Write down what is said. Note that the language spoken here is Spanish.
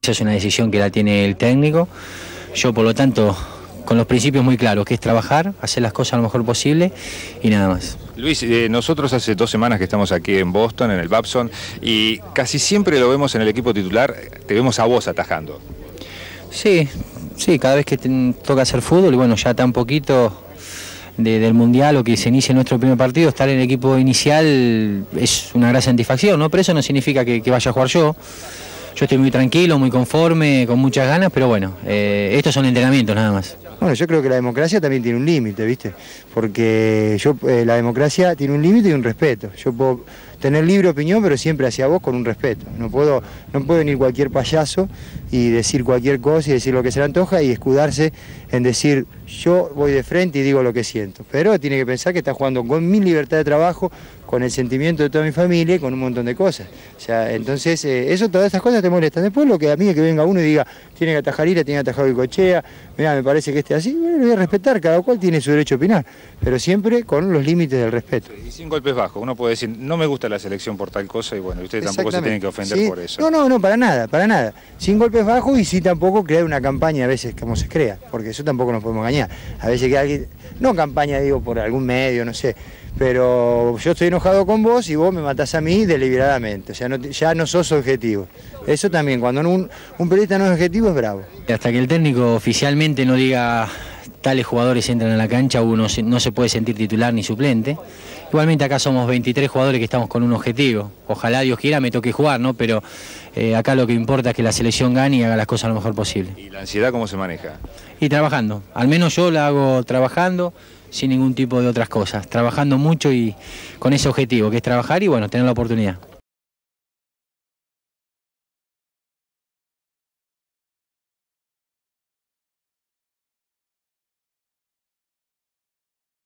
Esta es una decisión que la tiene el técnico. Yo, por lo tanto, con los principios muy claros, que es trabajar, hacer las cosas lo mejor posible y nada más. Luis, nosotros hace 2 semanas que estamos aquí en Boston, en el Babson, y casi siempre lo vemos en el equipo titular, te vemos a vos atajando. Sí, cada vez que toca hacer fútbol, y bueno, ya tan poquito del Mundial o que se inicie nuestro primer partido, estar en el equipo inicial es una gran satisfacción, ¿no? Pero eso no significa que vaya a jugar yo. Yo estoy muy tranquilo, muy conforme, con muchas ganas, pero bueno, estos son entrenamientos nada más. Bueno, yo creo que la democracia también tiene un límite, ¿viste? Porque la democracia tiene un límite y un respeto. Yo puedo tener libre opinión, pero siempre hacia vos con un respeto. No puede venir cualquier payaso y decir cualquier cosa y decir lo que se le antoja y escudarse en decir yo voy de frente y digo lo que siento. Pero tiene que pensar que está jugando con mi libertad de trabajo, con el sentimiento de toda mi familia y con un montón de cosas. O sea, entonces todas esas cosas te molestan. Después lo que a mí es que venga uno y diga tiene que atajar Ira, tiene que atajar Goicoechea, mira, me parece que así, bueno, lo voy a respetar, cada cual tiene su derecho a opinar, pero siempre con los límites del respeto. Y sin golpes bajos, uno puede decir, no me gusta la selección por tal cosa y bueno, ustedes tampoco se tienen que ofender por eso. No, para nada. Sin golpes bajos y sin tampoco crear una campaña a veces como se crea, porque eso tampoco nos podemos engañar. A veces que alguien, no campaña digo por algún medio, no sé, pero yo estoy enojado con vos y vos me matás a mí deliberadamente, o sea, ya no sos objetivo. Eso también, cuando un periodista no es objetivo es bravo. Hasta que el técnico oficialmente no diga tales jugadores entran a la cancha, uno no se puede sentir titular ni suplente. Igualmente acá somos 23 jugadores que estamos con un objetivo. Ojalá Dios quiera me toque jugar, ¿no? Pero acá lo que importa es que la selección gane y haga las cosas lo mejor posible. ¿Y la ansiedad cómo se maneja? Y trabajando. Al menos yo la hago trabajando, sin ningún tipo de otras cosas. Trabajando mucho y con ese objetivo, que es trabajar y bueno, tener la oportunidad.